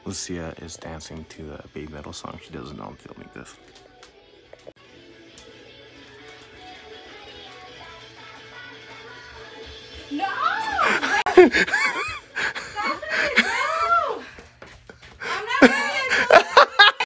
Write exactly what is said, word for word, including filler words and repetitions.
Lucia is dancing to the Baby Metal song. She doesn't know I'm filming this. No!